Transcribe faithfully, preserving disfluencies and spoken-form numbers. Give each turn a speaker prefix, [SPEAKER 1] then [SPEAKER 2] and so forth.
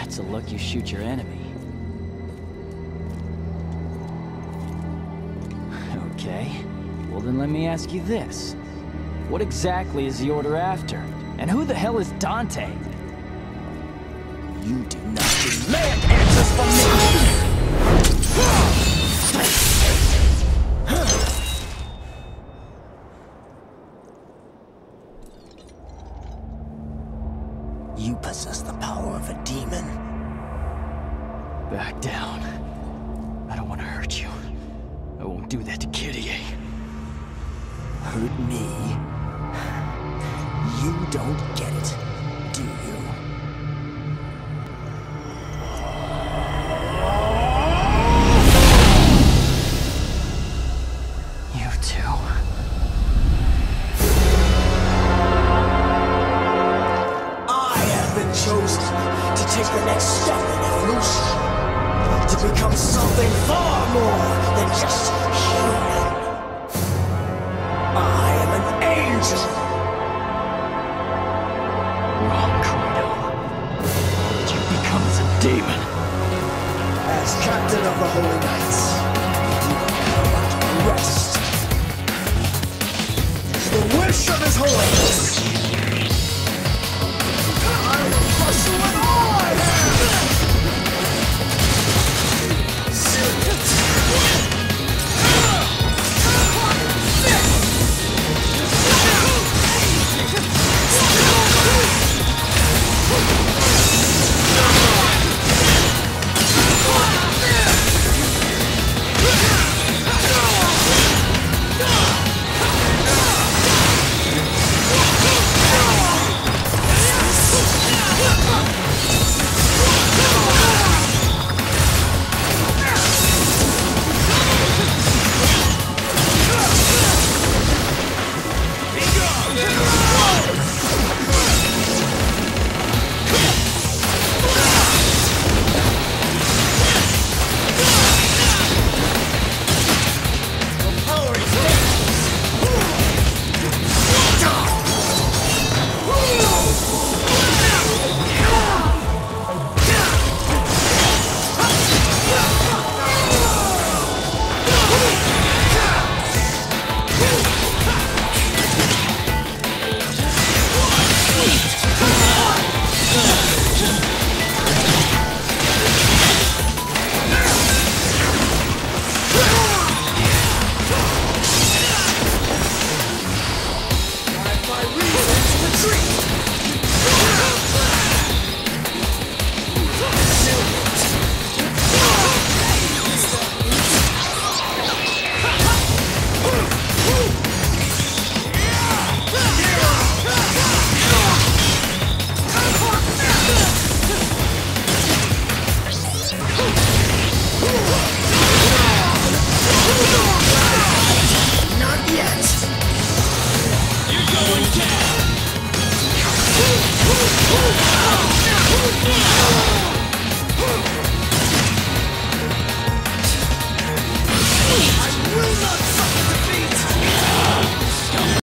[SPEAKER 1] lots of luck you shoot your enemy. Okay, well then let me ask you this. What exactly is the Order after? And who the hell is Dante? You do not demand answers from me!
[SPEAKER 2] You possess the power of a demon.
[SPEAKER 1] Back down. I don't want to hurt you. I won't do that to Kyrie.
[SPEAKER 2] Hurt me? You don't get it, do you?
[SPEAKER 1] You too.
[SPEAKER 2] I have been chosen to take the next step in evolution, to become something far more than just human. I am an angel.
[SPEAKER 1] Wrong, Credo. What you become is a demon.
[SPEAKER 2] As captain of the Holy Knights, you cannot rest. The wish of His Holiness. I will crush you with all I have.
[SPEAKER 3] You're going down!